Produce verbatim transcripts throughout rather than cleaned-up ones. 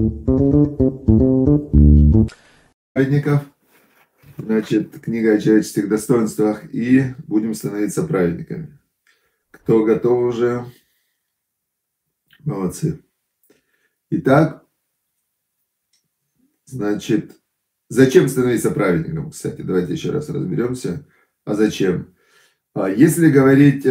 Праведников, значит, книга о человеческих достоинствах, и будем становиться праведниками. Кто готов уже? Молодцы. Итак, значит, зачем становиться праведником? Кстати, давайте еще раз разберемся. А зачем? Если говорить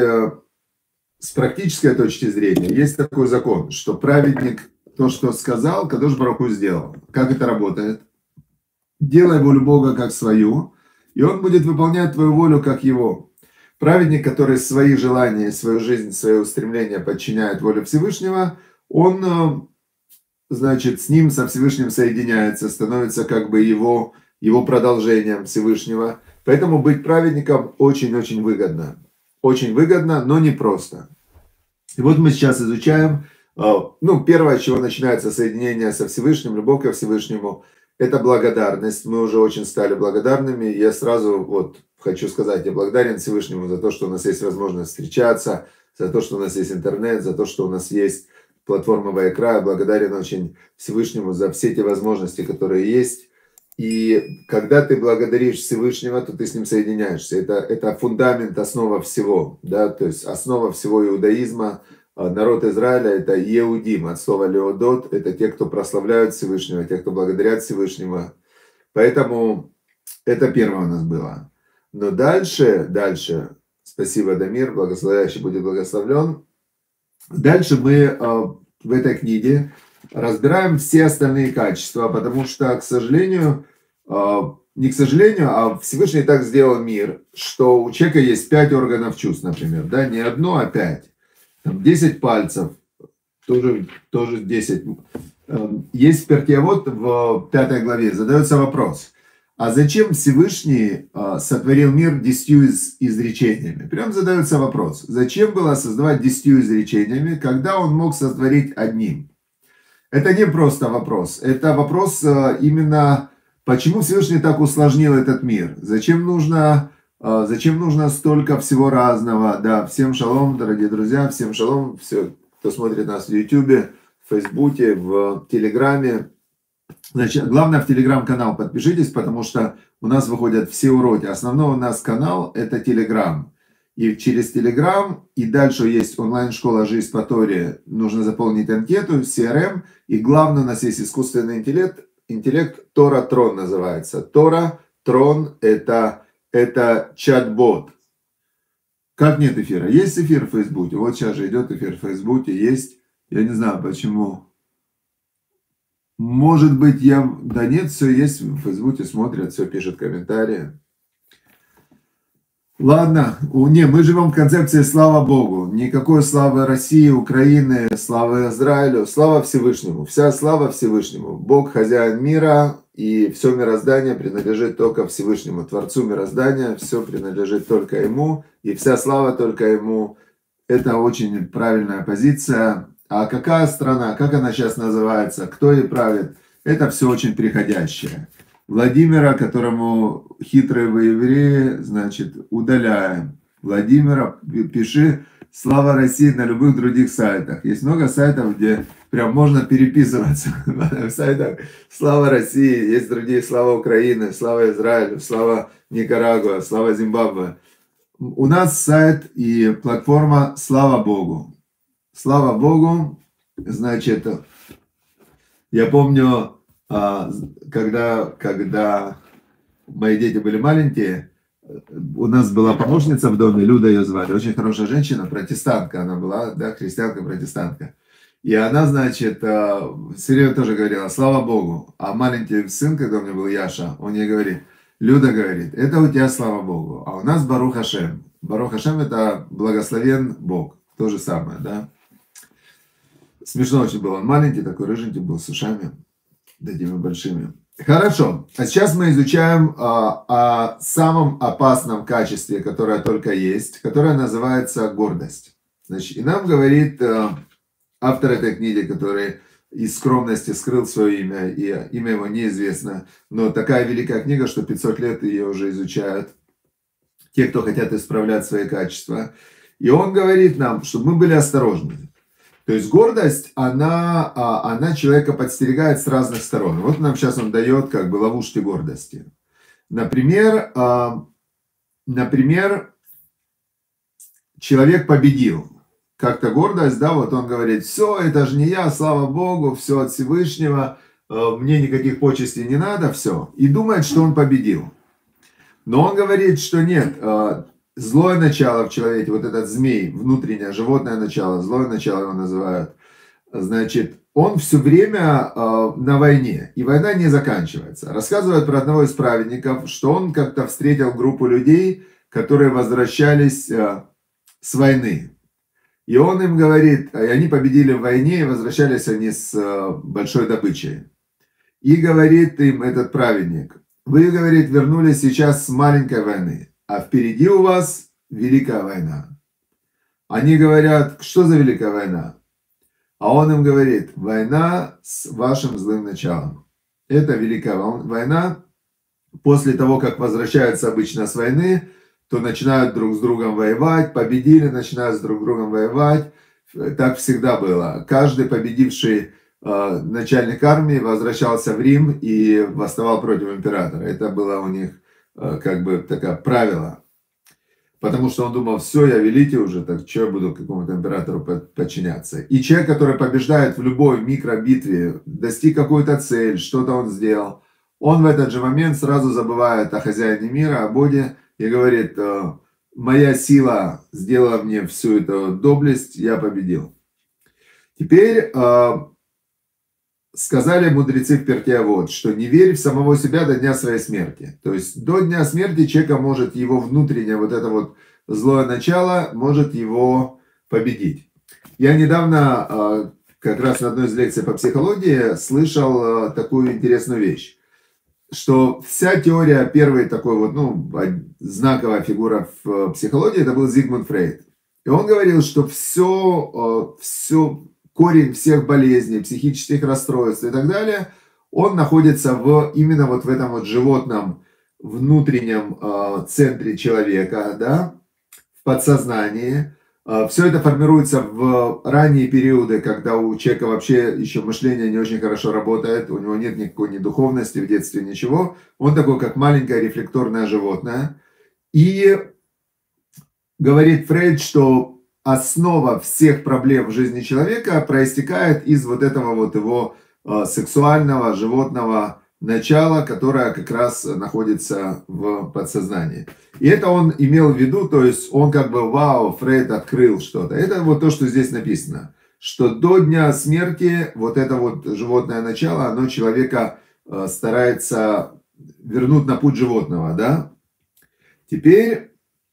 с практической точки зрения, есть такой закон, что праведник то, что сказал, Кадош Барух Ху сделал. Как это работает? Делай волю Бога как свою, и Он будет выполнять твою волю как Его. Праведник, который свои желания, свою жизнь, свои устремления подчиняет воле Всевышнего, он, значит, с ним, со Всевышним соединяется, становится как бы его, его продолжением Всевышнего. Поэтому быть праведником очень-очень выгодно. Очень выгодно, но не просто. И вот мы сейчас изучаем, ну, первое, с чего начинается соединение со Всевышним, любовь ко Всевышнему, это благодарность. Мы уже очень стали благодарными. Я сразу вот хочу сказать, я благодарен Всевышнему за то, что у нас есть возможность встречаться, за то, что у нас есть интернет, за то, что у нас есть платформа Вайкра. Я благодарен очень Всевышнему за все те возможности, которые есть. И когда ты благодаришь Всевышнего, то ты с ним соединяешься. Это, это фундамент, основа всего. Да? То есть основа всего иудаизма. Народ Израиля — это Еудим, от слова Леодот. Это те, кто прославляют Всевышнего, те, кто благодарят Всевышнего. Поэтому это первое у нас было. Но дальше, дальше, спасибо, Дамир, благословляющий будет благословлен. Дальше мы в этой книге разбираем все остальные качества, потому что, к сожалению, не к сожалению, а Всевышний так сделал мир, что у человека есть пять органов чувств, например, да, не одно, а пять. Там десять пальцев, тоже, тоже десять. Есть Перкеавот в пятой главе, задается вопрос, а зачем Всевышний сотворил мир десятью изречениями? Прям задается вопрос, зачем было создавать десятью изречениями, когда он мог сотворить одним? Это не просто вопрос, это вопрос именно, почему Всевышний так усложнил этот мир? Зачем нужно, зачем нужно столько всего разного? Да, всем шалом, дорогие друзья, всем шалом, все, кто смотрит нас в Ютубе, в Фейсбуке, в Телеграме. Значит, главное, в Телеграм-канал подпишитесь, потому что у нас выходят все уроки. Основной у нас канал – это Телеграм. И через Телеграм, и дальше есть онлайн-школа «Жизнь по Торе». Нужно заполнить анкету, си эр эм. И главное, у нас есть искусственный интеллект. Интеллект Тора Трон называется. Тора Трон – это, это чат-бот. Как нет эфира? Есть эфир в Фейсбуке. Вот сейчас же идет эфир в Фейсбуке. Есть. Я не знаю, почему. Может быть, я... Да нет, все есть. В Фейсбуке смотрят, все пишут комментарии. Ладно, не, мы живем в концепции «Слава Богу». Никакой славы России, Украины, славы Израилю. Слава Всевышнему. Вся слава Всевышнему. Бог хозяин мира, и все мироздание принадлежит только Всевышнему. Творцу мироздания все принадлежит только Ему, и вся слава только Ему. Это очень правильная позиция. А какая страна, как она сейчас называется, кто ей правит, это все очень приходящее. Владимира, которому хитрые вы евреи, значит, удаляем. Владимира, пиши «Слава России» на любых других сайтах. Есть много сайтов, где прям можно переписываться. В сайтах «Слава России», есть другие «Слава Украины», «Слава Израилю», «Слава Никарагуа», «Слава Зимбабве». У нас сайт и платформа «Слава Богу». Слава Богу, значит, я помню, когда, когда мои дети были маленькие, у нас была помощница в доме, Люда ее звали, очень хорошая женщина, протестантка она была, да, христианка-протестантка. И она, значит, все время тоже говорила «Слава Богу». А маленький сын, когда у меня был Яша, он ей говорит, Люда говорит, это у тебя слава Богу, а у нас Барух Ашем. Барух Ашем — это благословен Бог, то же самое, да. Смешно очень было, он маленький, такой рыженький был, с ушами, такими большими. Хорошо, а сейчас мы изучаем а, о самом опасном качестве, которое только есть, которое называется гордость. Значит, и нам говорит а, автор этой книги, который из скромности скрыл свое имя, и имя его неизвестно, но такая великая книга, что пятьсот лет ее уже изучают те, кто хотят исправлять свои качества. И он говорит нам, чтобы мы были осторожны. То есть гордость, она, она человека подстерегает с разных сторон. Вот нам сейчас он дает как бы ловушки гордости. Например, например, человек победил. Как-то гордость, да, вот он говорит, все, это же не я, слава Богу, все от Всевышнего, мне никаких почестей не надо, все. И думает, что он победил. Но он говорит, что нет, злое начало в человеке, вот этот змей, внутреннее, животное начало, злое начало его называют, значит, он все время на войне, и война не заканчивается. Рассказывают про одного из праведников, что он как-то встретил группу людей, которые возвращались с войны. И он им говорит, и они победили в войне, и возвращались они с большой добычей. И говорит им этот праведник, вы, говорит, вернулись сейчас с маленькой войны, а впереди у вас великая война. Они говорят, что за великая война? А он им говорит, война с вашим злым началом. Это великая война. После того, как возвращаются обычно с войны, то начинают друг с другом воевать, победили, начинают с друг с другом воевать. Так всегда было. Каждый победивший э, начальник армии возвращался в Рим и восставал против императора. Это было у них э, как бы такое правило. Потому что он думал, все, я великий уже, так что я буду какому-то императору подчиняться. И человек, который побеждает в любой микробитве, достиг какую-то цель, что-то он сделал, он в этот же момент сразу забывает о хозяине мира, о Боге, и говорит, моя сила сделала мне всю эту доблесть, я победил. Теперь э, сказали мудрецы в Перкей Авот, что не верь в самого себя до дня своей смерти. То есть до дня смерти человека может его внутреннее вот это вот злое начало, может его победить. Я недавно э, как раз на одной из лекций по психологии слышал э, такую интересную вещь, что вся теория, первой такой вот, ну, знаковая фигура в психологии, это был Зигмунд Фрейд. И он говорил, что все, все, корень всех болезней, психических расстройств и так далее, он находится в, именно вот в этом вот животном внутреннем центре человека, да, в подсознании. Все это формируется в ранние периоды, когда у человека вообще еще мышление не очень хорошо работает, у него нет никакой ни духовности в детстве, ничего. Он такой, как маленькое рефлекторное животное. И говорит Фрейд, что основа всех проблем в жизни человека проистекает из вот этого вот его сексуального животного начала, которое как раз находится в подсознании. И это он имел в виду, то есть он как бы, вау, Фрейд открыл что-то. Это вот то, что здесь написано, что до дня смерти вот это вот животное начало, оно человека старается вернуть на путь животного, да. Теперь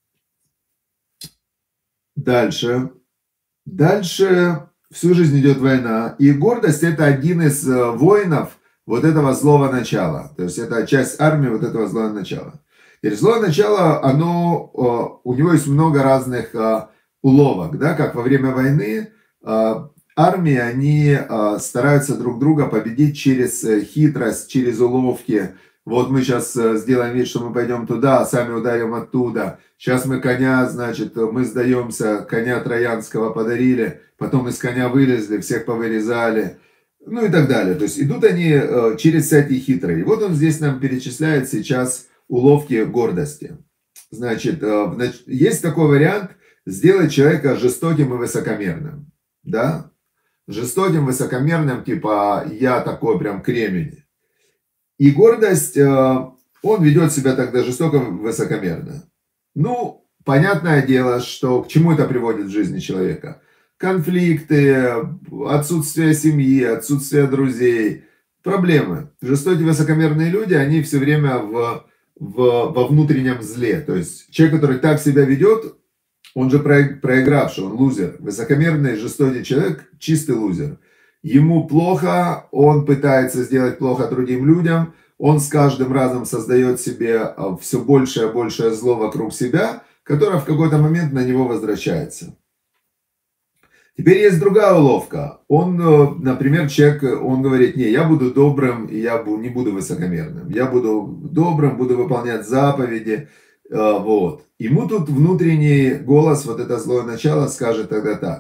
дальше. Дальше всю жизнь идет война, и гордость это один из воинов вот этого злого начала. То есть это часть армии вот этого злого начала. И злое начало, оно, у него есть много разных уловок, да, как во время войны армии, они стараются друг друга победить через хитрость, через уловки. Вот мы сейчас сделаем вид, что мы пойдем туда, а сами ударим оттуда. Сейчас мы коня, значит, мы сдаемся, коня Троянского подарили, потом из коня вылезли, всех повырезали. Ну и так далее. То есть идут они э, через всякие хитрые. И вот он здесь нам перечисляет сейчас уловки гордости. Значит, э, нач... есть такой вариант сделать человека жестоким и высокомерным. Да? Жестоким, высокомерным, типа я такой прям кремень. И гордость, э, он ведет себя тогда жестоко, высокомерно. Ну, понятное дело, что к чему это приводит в жизни человека. Конфликты, отсутствие семьи, отсутствие друзей, проблемы. Жестокие, высокомерные люди, они все время в, в, во внутреннем зле. То есть человек, который так себя ведет, он же проигравший, он лузер. Высокомерный, жестокий человек, чистый лузер. Ему плохо, он пытается сделать плохо другим людям, он с каждым разом создает себе все большее и большее зло вокруг себя, которое в какой-то момент на него возвращается. Теперь есть другая уловка. Он, например, человек, он говорит, не, я буду добрым, и я не буду высокомерным. Я буду добрым, буду выполнять заповеди. Вот. Ему тут внутренний голос, вот это злое начало, скажет тогда так.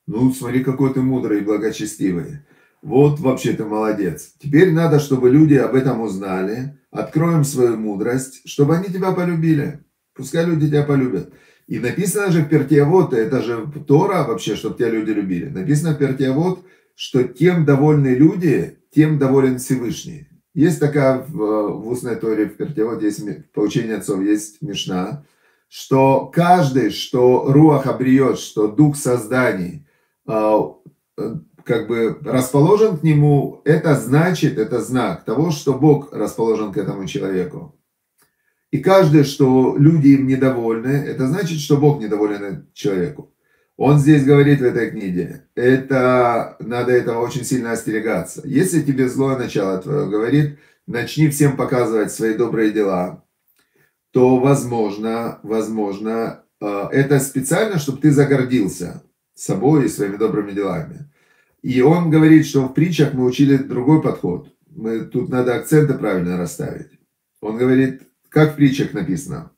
Ну, смотри, какой ты мудрый и благочестивый. Вот вообще ты молодец. Теперь надо, чтобы люди об этом узнали. Откроем свою мудрость, чтобы они тебя полюбили. Пускай люди тебя полюбят. И написано же в Пертиавот, это же Тора вообще, чтобы тебя люди любили. Написано в Пертиавот, что тем довольны люди, тем доволен Всевышний. Есть такая в, в устной Торе, в Пертиавот, есть поучение отцов, есть Мишна, что каждый, что руах обреет, что дух созданий, как бы расположен к нему, это значит, это знак того, что Бог расположен к этому человеку. И каждый, что люди им недовольны, это значит, что Бог недоволен человеку. Он здесь говорит в этой книге, это, надо этого очень сильно остерегаться. Если тебе злое начало твое говорит, начни всем показывать свои добрые дела, то возможно, возможно, это специально, чтобы ты загордился собой и своими добрыми делами. И он говорит, что в притчах мы учили другой подход. Мы, тут надо акценты правильно расставить. Он говорит, как в притчах написано.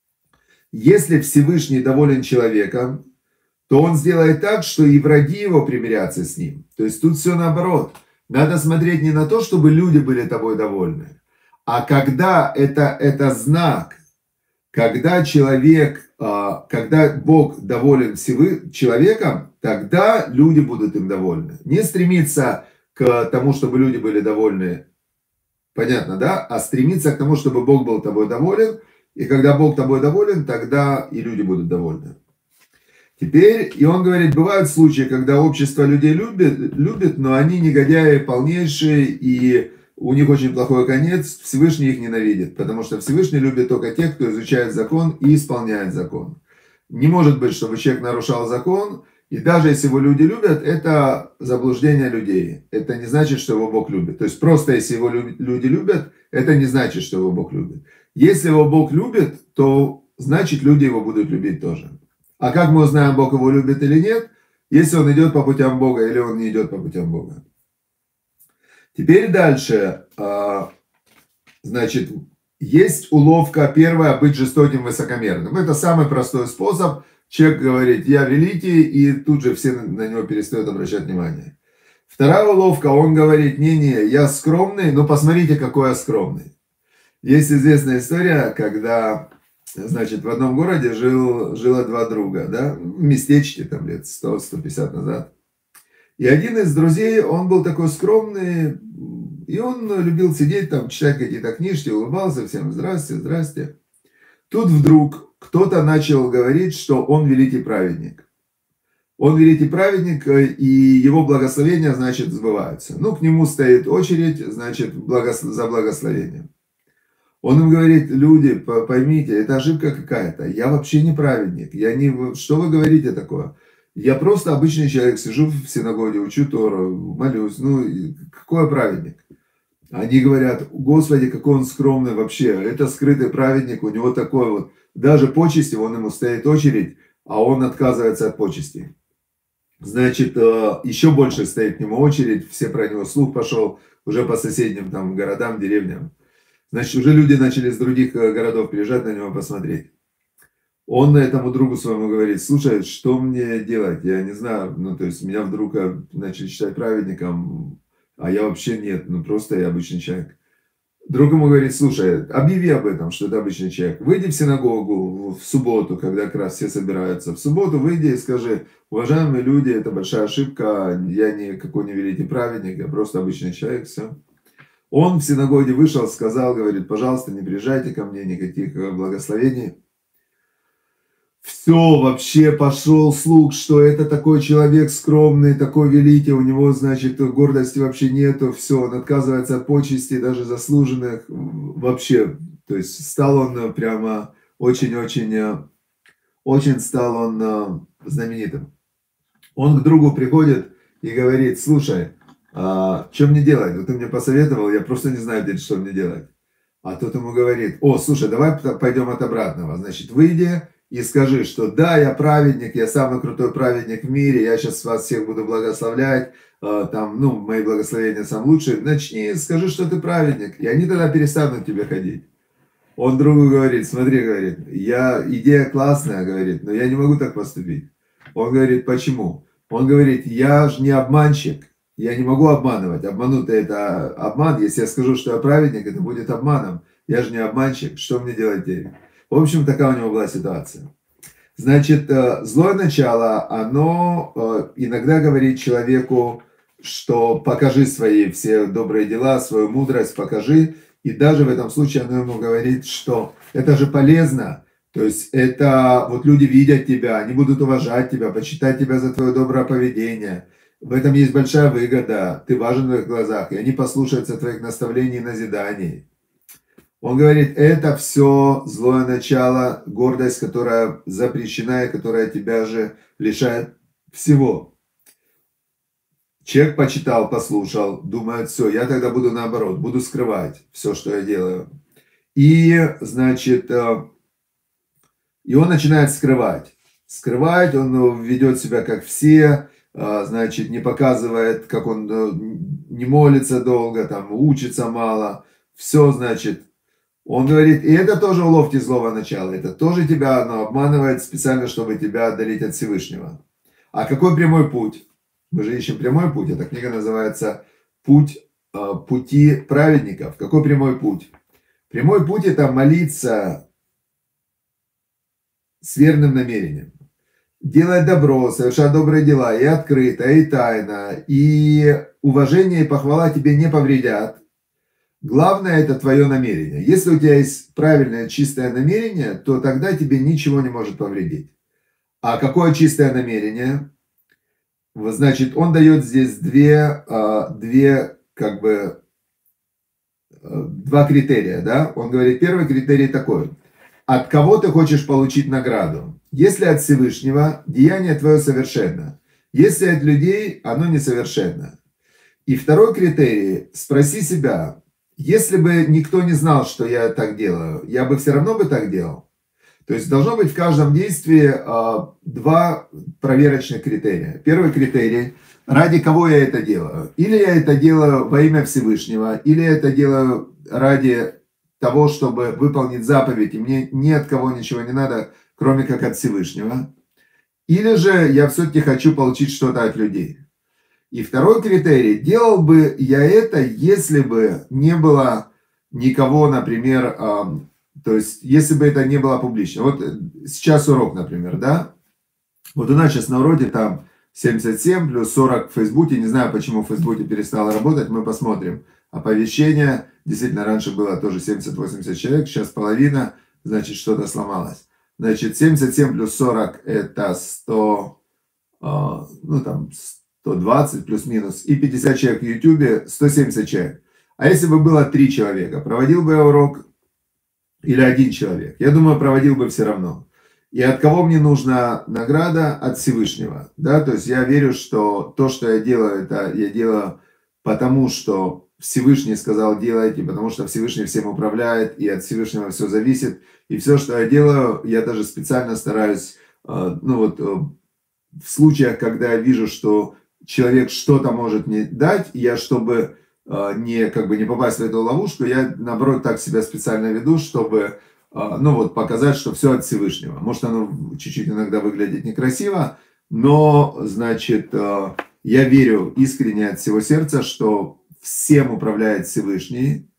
Если Всевышний доволен человеком, то он сделает так, что и враги его примирятся с ним. То есть тут все наоборот. Надо смотреть не на то, чтобы люди были тобой довольны, а когда это, это знак, когда человек, когда Бог доволен человеком, тогда люди будут им довольны. Не стремиться к тому, чтобы люди были довольны, понятно, да? А стремиться к тому, чтобы Бог был тобой доволен. И когда Бог тобой доволен, тогда и люди будут довольны. Теперь, и он говорит, бывают случаи, когда общество людей любит, любит, но они негодяи полнейшие, и у них очень плохой конец, Всевышний их ненавидит, потому что Всевышний любит только тех, кто изучает закон и исполняет закон. Не может быть, чтобы человек нарушал закон, и даже если его люди любят, это заблуждение людей. Это не значит, что его Бог любит. То есть просто если его люди любят, это не значит, что его Бог любит. Если его Бог любит, то значит люди его будут любить тоже. А как мы узнаем, Бог его любит или нет, если он идет по путям Бога или он не идет по путям Бога? Теперь дальше. Значит, есть уловка первая быть жестоким, высокомерным. Это самый простой способ. Человек говорит, я великий, и тут же все на него перестают обращать внимание. Вторая уловка, он говорит, не-не, я скромный, но посмотрите, какой я скромный. Есть известная история, когда... Значит, в одном городе жил, жило два друга, да, в местечке там лет сто — сто пятьдесят назад. И один из друзей, он был такой скромный, и он любил сидеть там, читать какие-то книжки, улыбался всем, здрасте, здрасте. Тут вдруг кто-то начал говорить, что он великий праведник. Он великий праведник, и его благословения, значит, сбываются. Ну, к нему стоит очередь, значит, благос... за благословением. Он им говорит, люди, поймите, это ошибка какая-то. Я вообще не праведник. Я не... Что вы говорите такое? Я просто обычный человек, сижу в синагоге, учу Тору, молюсь. Ну, какой праведник? Они говорят, Господи, какой он скромный вообще. Это скрытый праведник, у него такой вот... Даже почести, он ему стоит очередь, а он отказывается от почести. Значит, еще больше стоит к нему очередь, все про него слух пошел, уже по соседним там городам, деревням. Значит, уже люди начали с других городов приезжать на него посмотреть. Он этому другу своему говорит, слушай, что мне делать? Я не знаю, ну, то есть меня вдруг начали считать праведником, а я вообще нет, ну, просто я обычный человек. Друг ему говорит, слушай, объяви об этом, что ты обычный человек. Выйди в синагогу в субботу, когда как раз все собираются. В субботу выйди и скажи, уважаемые люди, это большая ошибка, я никакой не великий праведник, я просто обычный человек, все. Он в синагоге вышел, сказал, говорит, пожалуйста, не приезжайте ко мне, никаких благословений. Все, вообще пошел слух, что это такой человек скромный, такой великий, у него, значит, гордости вообще нету, все, он отказывается от почестей, даже заслуженных, вообще, то есть стал он прямо очень-очень, очень стал он знаменитым. Он к другу приходит и говорит, слушай, а, что мне делать? Вот ты мне посоветовал, я просто не знаю, что мне делать. А тот ему говорит, о, слушай, давай пойдем от обратного. Значит, выйди и скажи, что да, я праведник, я самый крутой праведник в мире, я сейчас вас всех буду благословлять, там, ну, мои благословения самые лучшие. Начни, скажи, что ты праведник, и они тогда перестанут тебе ходить. Он другу говорит, смотри, говорит, я, идея классная, говорит, но я не могу так поступить. Он говорит, почему? Он говорит, я же не обманщик, я не могу обманывать. Обмануть это обман. Если я скажу, что я праведник, это будет обманом. Я же не обманщик, что мне делать теперь? В общем, такая у него была ситуация. Значит, злое начало, оно иногда говорит человеку, что покажи свои все добрые дела, свою мудрость покажи. И даже в этом случае оно ему говорит, что это же полезно. То есть это вот люди видят тебя, они будут уважать тебя, почитать тебя за твое доброе поведение. В этом есть большая выгода, ты важен в их глазах, и они послушаются твоих наставлений и назиданий. Он говорит, это все злое начало, гордость, которая запрещена и которая тебя же лишает всего. Человек почитал, послушал, думает, все, я тогда буду наоборот, буду скрывать все, что я делаю. И, значит, и он начинает скрывать. Скрывать, он ведет себя как все, значит, не показывает, как он не молится долго, там, учится мало. Все, значит, он говорит, и это тоже уловки злого начала, это тоже тебя оно обманывает специально, чтобы тебя отдалить от Всевышнего. А какой прямой путь? Мы же ищем прямой путь, эта книга называется «Путь, пути праведников». Какой прямой путь? Прямой путь – это молиться с верным намерением. Делать добро, совершать добрые дела, и открыто, и тайно, и уважение и похвала тебе не повредят. Главное – это твое намерение. Если у тебя есть правильное, чистое намерение, то тогда тебе ничего не может повредить. А какое чистое намерение? Значит, он дает здесь две, две как бы, два критерия. Да? Он говорит, первый критерий такой. От кого ты хочешь получить награду? Если от Всевышнего, деяние твое совершенно. Если от людей, оно несовершенно. И второй критерий, спроси себя, если бы никто не знал, что я так делаю, я бы все равно бы так делал? То есть должно быть в каждом действии э, два проверочных критерия. Первый критерий, ради кого я это делаю? Или я это делаю во имя Всевышнего, или я это делаю ради того, чтобы выполнить заповедь, и мне ни от кого ничего не надо, кроме как от Всевышнего. Или же я все-таки хочу получить что-то от людей. И второй критерий, делал бы я это, если бы не было никого, например, э, то есть если бы это не было публично. Вот сейчас урок, например, да? Вот у нас сейчас на уроке там семьдесят семь плюс сорок в Фейсбуке. Не знаю, почему в Фейсбуке перестало работать, мы посмотрим. Оповещения, действительно, раньше было тоже семьдесят-восемьдесят человек, сейчас половина, значит, что-то сломалось. Значит, семьдесят семь плюс сорок это сто, ну там сто двадцать плюс-минус, и пятьдесят человек в Ютубе, сто семьдесят человек. А если бы было три человека, проводил бы я урок или один человек? Я думаю, проводил бы все равно. И от кого мне нужна награда? От Всевышнего. Да? То есть я верю, что то, что я делаю, это я делаю потому, что Всевышний сказал делайте, потому что Всевышний всем управляет, и от Всевышнего все зависит. И все, что я делаю, я даже специально стараюсь, ну вот, в случаях, когда я вижу, что человек что-то может мне дать, я, чтобы не, как бы, не попасть в эту ловушку, я, наоборот, так себя специально веду, чтобы, ну вот, показать, что все от Всевышнего. Может, оно чуть-чуть иногда выглядит некрасиво, но, значит, я верю искренне от всего сердца, что всем управляет Всевышний.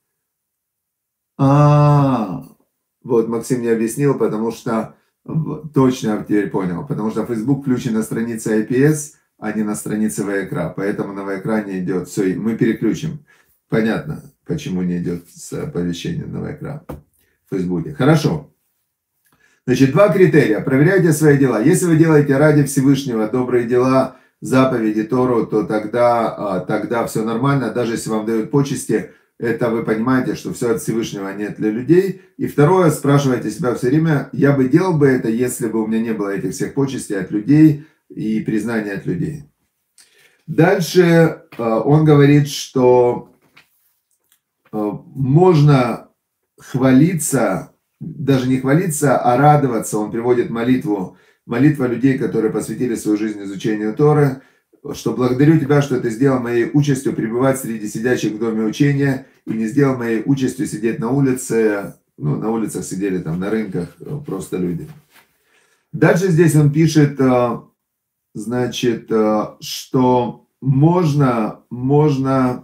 А, вот Максим не объяснил, потому что точно теперь понял, потому что Facebook включен на странице ай пи эс, а не на странице Ваекра, поэтому на Ваекра не идет. Все, мы переключим. Понятно, почему не идет оповещение на Ваекра в Фейсбуке. Хорошо. Значит, два критерия. Проверяйте свои дела. Если вы делаете ради Всевышнего добрые дела, заповеди Тору, то тогда, тогда все нормально. Даже если вам дают почести, это вы понимаете, что все от Всевышнего, а не для людей. И второе, спрашивайте себя все время, я бы делал бы это, если бы у меня не было этих всех почестей от людей и признания от людей. Дальше он говорит, что можно хвалиться, даже не хвалиться, а радоваться. Он приводит молитву, молитва людей, которые посвятили свою жизнь изучению Торы, что благодарю тебя, что ты сделал моей участью пребывать среди сидящих в доме учения и не сделал моей участью сидеть на улице. Ну, на улицах сидели, там, на рынках просто люди. Дальше здесь он пишет, значит, что можно, можно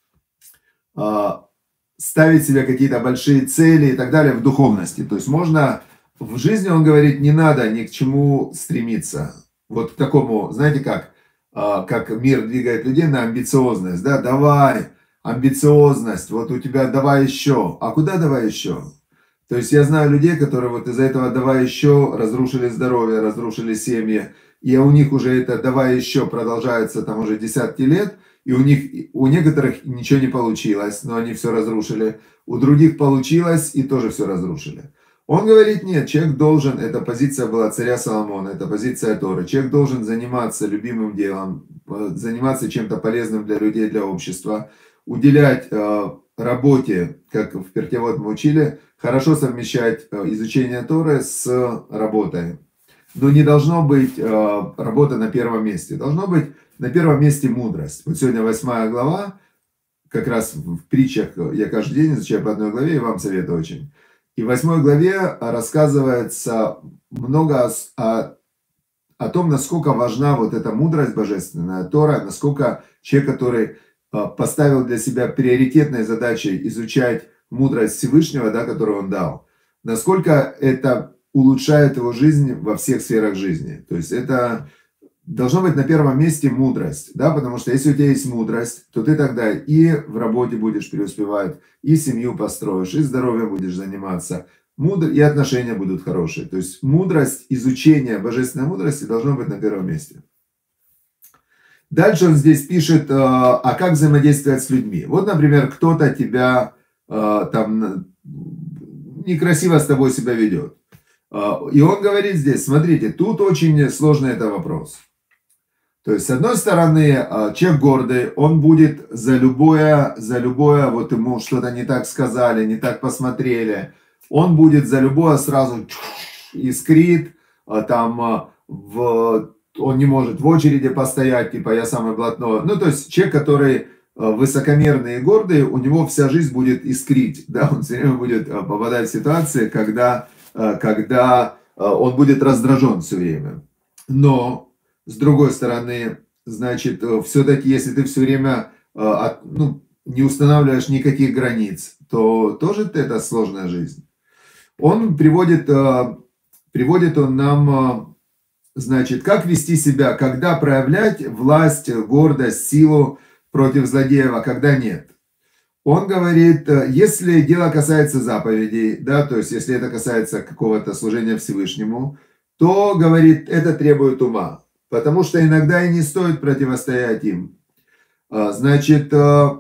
ставить себе какие-то большие цели и так далее в духовности. То есть можно, в жизни, он говорит, не надо ни к чему стремиться. Вот к такому, знаете как, как мир двигает людей на амбициозность, да, давай, амбициозность, вот у тебя давай еще, а куда давай еще? То есть я знаю людей, которые вот из-за этого давай еще разрушили здоровье, разрушили семьи, и у них уже это давай еще продолжается там уже десятки лет, и у них, у некоторых ничего не получилось, но они все разрушили, у других получилось и тоже все разрушили. Он говорит, нет, человек должен, эта позиция была царя Соломона, это позиция Торы, человек должен заниматься любимым делом, заниматься чем-то полезным для людей, для общества, уделять э, работе, как в Пертевод мы учили, хорошо совмещать э, изучение Торы с работой. Но не должно быть э, работа на первом месте, должно быть на первом месте мудрость. Вот сегодня восьмая глава, как раз в притчах, я каждый день изучаю по одной главе, и вам советую очень. И в восьмой главе рассказывается много о, о том, насколько важна вот эта мудрость божественная, Тора, насколько человек, который поставил для себя приоритетной задачей изучать мудрость Всевышнего, да, которую он дал, насколько это улучшает его жизнь во всех сферах жизни. То есть это должно быть на первом месте мудрость, да, потому что если у тебя есть мудрость, то ты тогда и в работе будешь преуспевать, и семью построишь, и здоровьем будешь заниматься, мудр... и отношения будут хорошие. То есть мудрость, изучение божественной мудрости должно быть на первом месте. Дальше он здесь пишет, а как взаимодействовать с людьми. Вот, например, кто-то тебя там некрасиво с тобой себя ведет. И он говорит здесь, смотрите, тут очень сложный это вопрос. То есть, с одной стороны, человек гордый, он будет за любое, за любое, вот ему что-то не так сказали, не так посмотрели, он будет за любое сразу искрит, там, в, он не может в очереди постоять, типа, я самый блатной. Ну, то есть, человек, который высокомерный и гордый, у него вся жизнь будет искрить, да, он все время будет попадать в ситуации, когда, когда он будет раздражен все время. Но с другой стороны, значит, все-таки, если ты все время ну, не устанавливаешь никаких границ, то тоже это сложная жизнь. Он приводит, приводит он нам, значит, как вести себя, когда проявлять власть, гордость, силу против злодеев, а когда нет. Он говорит, если дело касается заповедей, да, то есть если это касается какого-то служения Всевышнему, то, говорит, это требует ума. Потому что иногда и не стоит противостоять им. Значит,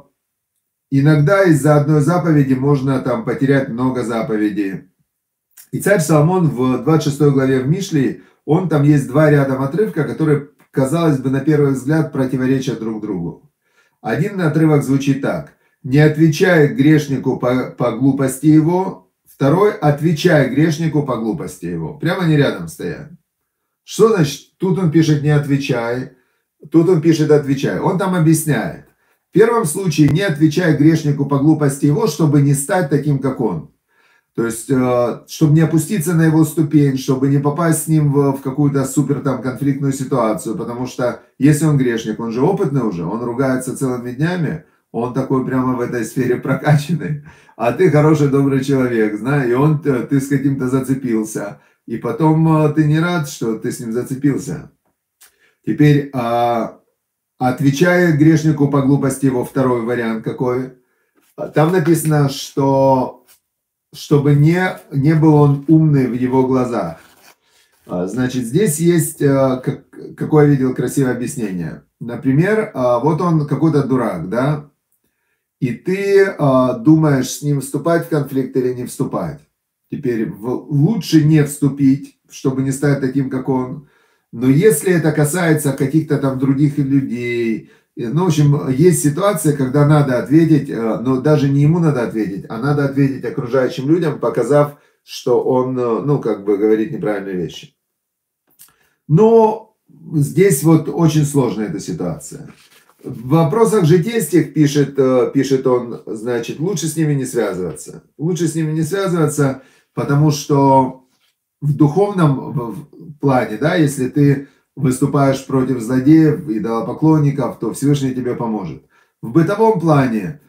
иногда из-за одной заповеди можно там потерять много заповедей. И царь Соломон в двадцать шестой главе в Мишле, он там есть два рядом отрывка, которые, казалось бы, на первый взгляд противоречат друг другу. Один отрывок звучит так. Не отвечай грешнику по, по глупости его. Второй, отвечай грешнику по глупости его. Прямо они рядом стоят. Что значит, тут он пишет не отвечай, тут он пишет отвечай. Он там объясняет. В первом случае не отвечай грешнику по глупости его, чтобы не стать таким, как он. То есть, чтобы не опуститься на его ступень, чтобы не попасть с ним в, в какую-то супер там конфликтную ситуацию. Потому что если он грешник, он же опытный уже, он ругается целыми днями, он такой прямо в этой сфере прокачанный. А ты хороший, добрый человек, знаешь, и он, ты с каким-то зацепился. И потом ты не рад, что ты с ним зацепился. Теперь, а, отвечая грешнику по глупости его, второй вариант какой? Там написано, что чтобы не, не был он умный в его глазах. Значит, здесь есть, как, какое я видел красивое объяснение. Например, вот он какой-то дурак, да? И ты думаешь, с ним вступать в конфликт или не вступать. Теперь лучше не вступить, чтобы не стать таким, как он. Но если это касается каких-то там других людей, ну, в общем, есть ситуация, когда надо ответить, но даже не ему надо ответить, а надо ответить окружающим людям, показав, что он, ну, как бы говорит неправильные вещи. Но здесь вот очень сложная эта ситуация. В вопросах житейских, пишет, пишет он, значит, лучше с ними не связываться. Лучше с ними не связываться, потому что в духовном плане, да, если ты выступаешь против злодеев, идолопоклонников, то Всевышний тебе поможет. В бытовом плане,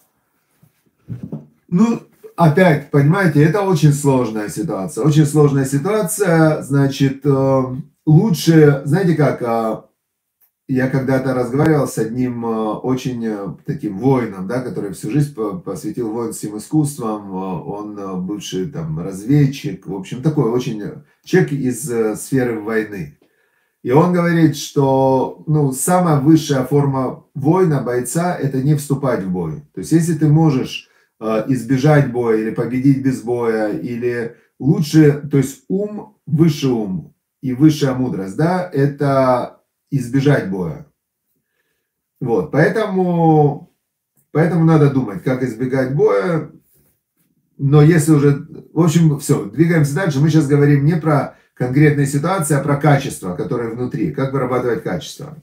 ну, опять, понимаете, это очень сложная ситуация. Очень сложная ситуация, значит, лучше, знаете как, я когда-то разговаривал с одним очень таким воином, да, который всю жизнь посвятил воинским искусствам, он бывший там разведчик, в общем, такой очень человек из сферы войны. И он говорит, что ну, самая высшая форма воина, бойца, это не вступать в бой. То есть, если ты можешь избежать боя или победить без боя, или лучше, то есть ум, высший ум и высшая мудрость, да, это избежать боя. Вот, поэтому, поэтому надо думать, как избегать боя. Но если уже, в общем, все, двигаемся дальше. Мы сейчас говорим не про конкретные ситуации, а про качество, которое внутри, как вырабатывать качество.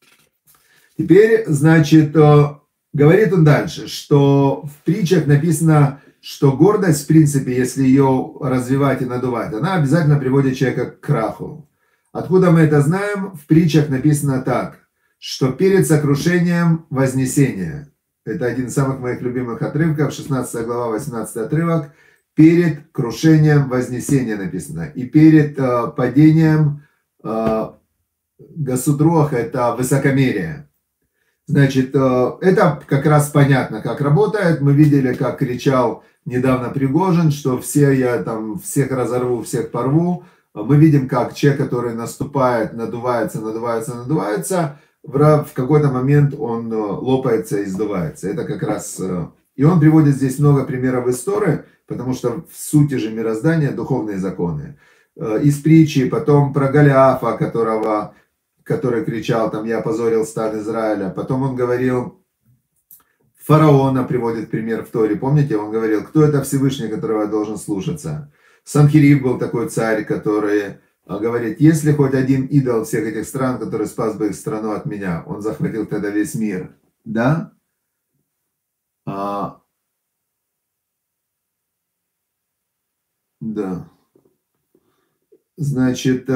Теперь, значит, говорит он дальше, что в притчах написано, что гордость, в принципе, если ее развивать и надувать, она обязательно приводит человека к краху. Откуда мы это знаем? В притчах написано так, что перед сокрушением вознесение. Это один из самых моих любимых отрывков, шестнадцатая глава, восемнадцатый отрывок. Перед крушением вознесение написано. И перед э, падением э, гасудруах, это высокомерие. Значит, э, это как раз понятно, как работает. Мы видели, как кричал недавно Пригожин, что все я там всех разорву, всех порву. Мы видим, как человек, который наступает, надувается, надувается, надувается, в какой-то момент он лопается и сдувается. Это как раз... И он приводит здесь много примеров истории, потому что в сути же мироздания духовные законы. Из притчи, потом про Голиафа, которого, который кричал, там, я опозорил стан Израиля. Потом он говорил, фараона приводит пример в Торе. Помните, он говорил, кто это Всевышний, которого я должен слушаться? Санхириб был такой царь, который говорит, если хоть один идол всех этих стран, который спас бы их страну от меня, он захватил тогда весь мир. Да? А... Да. Значит,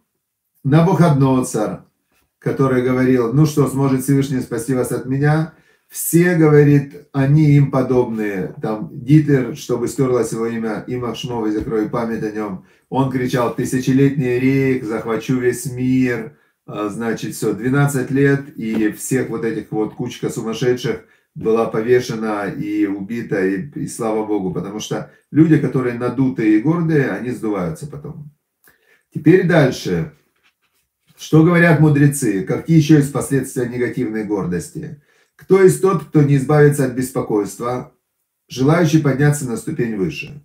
Навуходоносор, который говорил, ну что, сможет Всевышний спасти вас от меня? Все, говорит, они им подобные. Там Гитлер, чтобы стерлось его имя, имя Шмова, закрой память о нем. Он кричал, тысячелетний рейх, захвачу весь мир. Значит, все, двенадцать лет, и всех вот этих вот кучка сумасшедших была повешена и убита, и, и слава Богу. Потому что люди, которые надутые и гордые, они сдуваются потом. Теперь дальше. Что говорят мудрецы? Какие еще есть последствия негативной гордости? Кто есть тот, кто не избавится от беспокойства, желающий подняться на ступень выше?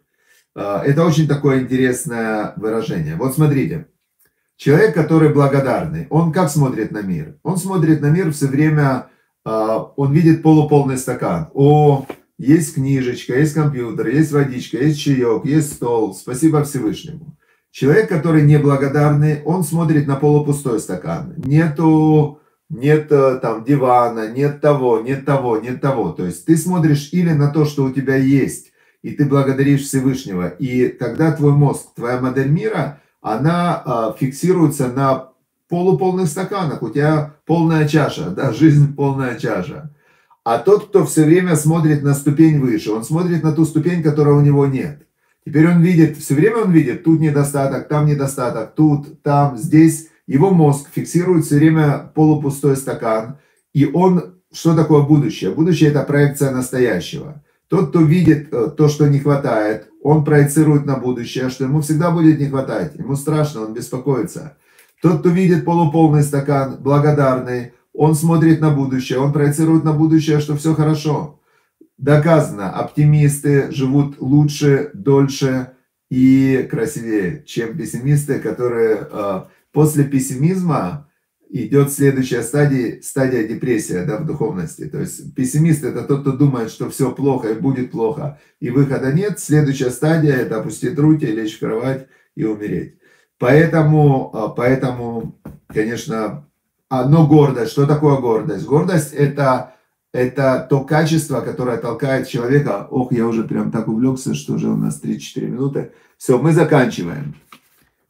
Это очень такое интересное выражение. Вот смотрите, человек, который благодарный, он как смотрит на мир? Он смотрит на мир все время, он видит полуполный стакан. О, есть книжечка, есть компьютер, есть водичка, есть чаек, есть стол, спасибо Всевышнему. Человек, который неблагодарный, он смотрит на полупустой стакан. Нету... Нет там дивана, нет того, нет того, нет того. То есть ты смотришь или на то, что у тебя есть, и ты благодаришь Всевышнего. И тогда твой мозг, твоя модель мира, она а, фиксируется на полуполных стаканах. У тебя полная чаша, да, жизнь полная чаша. А тот, кто все время смотрит на ступень выше, он смотрит на ту ступень, которой у него нет. Теперь он видит, все время он видит, тут недостаток, там недостаток, тут, там, здесь. Его мозг фиксирует все время полупустой стакан, и он, что такое будущее? Будущее – это проекция настоящего. Тот, кто видит то, что не хватает, он проецирует на будущее, что ему всегда будет не хватать, ему страшно, он беспокоится. Тот, кто видит полуполный стакан, благодарный, он смотрит на будущее, он проецирует на будущее, что все хорошо. Доказано, оптимисты живут лучше, дольше и красивее, чем пессимисты, которые... После пессимизма идет следующая стадия, стадия депрессия, да, в духовности. То есть пессимист – это тот, кто думает, что все плохо и будет плохо, и выхода нет. Следующая стадия – это опустить руки, лечь в кровать и умереть. Поэтому, поэтому, конечно, но гордость. Что такое гордость? Гордость – это, это то качество, которое толкает человека. Ох, я уже прям так увлекся, что уже у нас три-четыре минуты. Все, мы заканчиваем.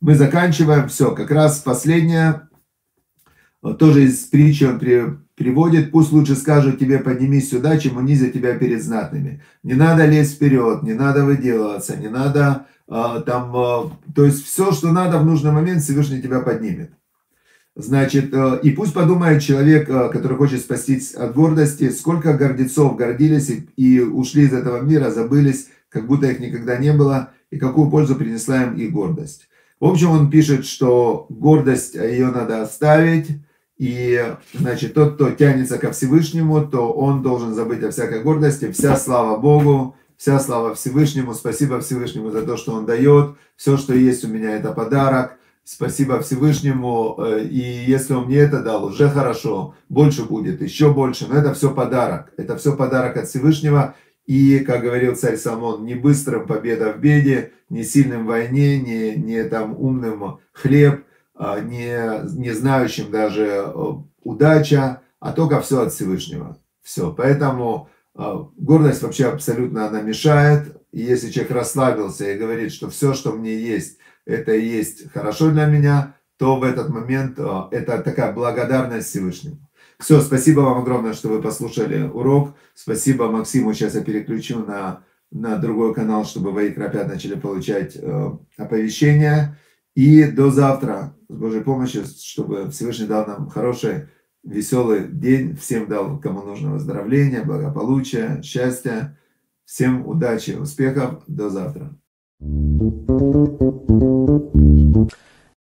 мы заканчиваем. Все, как раз последнее, тоже из притчи он при, приводит. Пусть лучше скажут тебе: поднимись сюда, чем унизят тебя перед знатными. Не надо лезть вперед, не надо выделываться, не надо а, там... А, то есть все, что надо в нужный момент, Всевышний тебя поднимет. Значит, и пусть подумает человек, который хочет спастись от гордости, сколько гордецов гордились и, и ушли из этого мира, забылись, как будто их никогда не было, и какую пользу принесла им их гордость. В общем, он пишет, что гордость, ее надо оставить, и, значит, тот, кто тянется ко Всевышнему, то он должен забыть о всякой гордости. Вся слава Богу, вся слава Всевышнему, спасибо Всевышнему за то, что он дает, все, что есть у меня, это подарок. Спасибо Всевышнему, и если он мне это дал, уже хорошо, больше будет, еще больше, но это все подарок, это все подарок от Всевышнего, и, как говорил царь Соломон, не быстрым победа в беде, не сильным в войне, не, не там умным хлеб, не, не знающим даже удача, а только все от Всевышнего, все, поэтому гордость вообще абсолютно она мешает, и если человек расслабился и говорит, что все, что мне есть, это и есть хорошо для меня, то в этот момент это такая благодарность Всевышнему. Все, спасибо вам огромное, что вы послушали урок. Спасибо Максиму. Сейчас я переключу на, на другой канал, чтобы Ваикра опять начали получать э, оповещения. И до завтра, с Божьей помощью, чтобы Всевышний дал нам хороший, веселый день. Всем дал, кому нужно, выздоровления, благополучия, счастья. Всем удачи, успехов. До завтра.